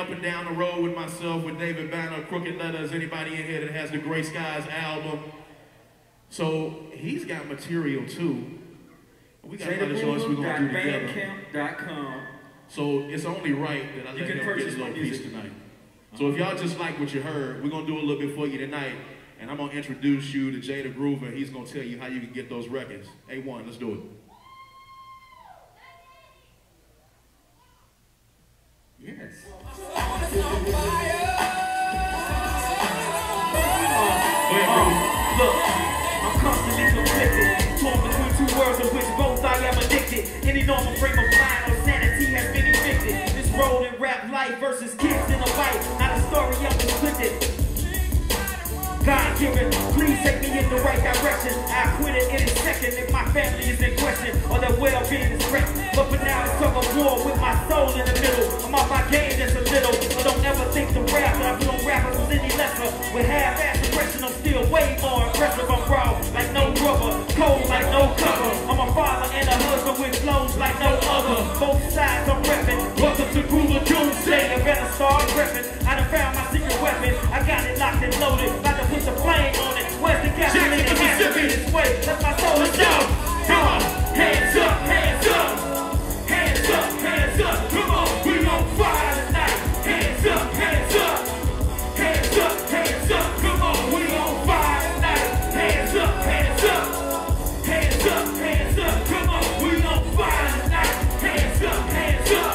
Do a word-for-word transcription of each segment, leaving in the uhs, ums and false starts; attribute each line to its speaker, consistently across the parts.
Speaker 1: up and down the road with myself, with David Banner, Crooked Letters, anybody in here that has the Gray Skies album. So he's got material too. We got another choice we're going to do together. So it's only right that I let him get a little piece tonight. So if y'all just like what you heard, we're going to do a little bit for you tonight. And I'm going to introduce you to Jada Groova. He's going to tell you how you can get those records. A one, let's do it.
Speaker 2: Yes.
Speaker 3: Look, I'm constantly conflicted, torn between two worlds of which both I am addicted. Any normal frame of mind or sanity has been evicted. This road in rap life versus kids in a fight, not a story I'm conflicted. God given, please take me in the right direction. I quit it in a second if my family is in question or their well-being is threatened. But for now, it's tug of war with my soul in the middle. I'm off my game just a little, but don't ever think the rap that I put on rappers was any lesser. With half-ass aggression, I'm still way more aggressive. I'm raw like no rubber, cold like no cover. I'm a father and a husband with flows like no other. Both sides I'm repping. Welcome to Groova Doomsday. I better start repping. I done found my secret weapon. I got it locked and loaded. About to put the flame on it. Where's the gasoline? It has to be this way. That's my soul. Let's go. Come on. Hands up, hands up. Hands up, hands up. Come on. We on fire tonight. Hands up, hands up. Hands up, hands up. Come on. We on fire tonight. Hands up, hands up. Hands up, hands up. Come on. We on fire tonight. Hands up, hands up.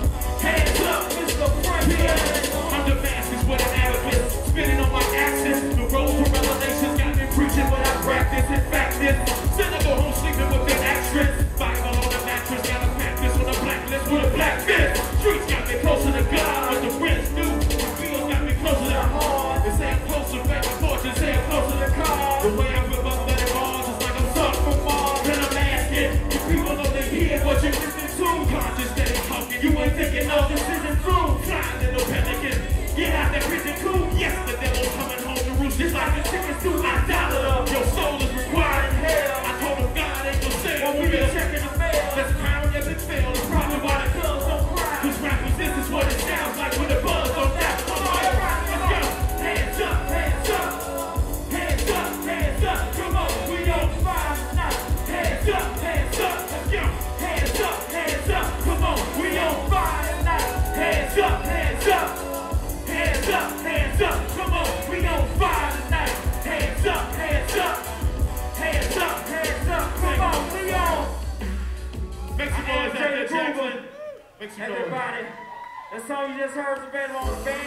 Speaker 3: Hands up, Mister Frank. I'm Damascus with an Arabic. Spinning on my axis. The road to revelations got me preaching, but I practice. In fact, this cynical home sleeping with an actress. Bible on the mattress, got a practice on a blacklist with a black fist. Streets got me closer to God, but the winds do. The fields got me closer to hard. They say I'm closer, baby, fortune, say I'm closer to God. The way I rip up letting bars is like I'm stuck from Mars. And I'm asking, if people only hear what you're listening to, conscious that it's talking, you ain't thinking, no, this isn't true. Flying little pelican, get out that prison cool. Yes, the devil's coming home to roost, just like the chickens do. I dialed up, your soul is required in hell. I told him God ain't gonna say well, we been checking the mail. Let's pound as it fails. It's probably why the girls don't cry. Cause rappers, this is what it sounds like when the buzz don't die. Come on, right, let's go. Hands up, hands up. Hands up, hands up. Come on, we on fire tonight. Hands up, hands up. Let's go. Hands up, hands up. Come on, we on fire tonight. Hands up, hands up. Hands up, hands up. Come on, we on fire tonight. Hands up, hands up. Hands up, hands up. Come on, we on.
Speaker 1: Make some noise out there, Jackson. Make some noise.
Speaker 3: Everybody, that song you just heard is available on the band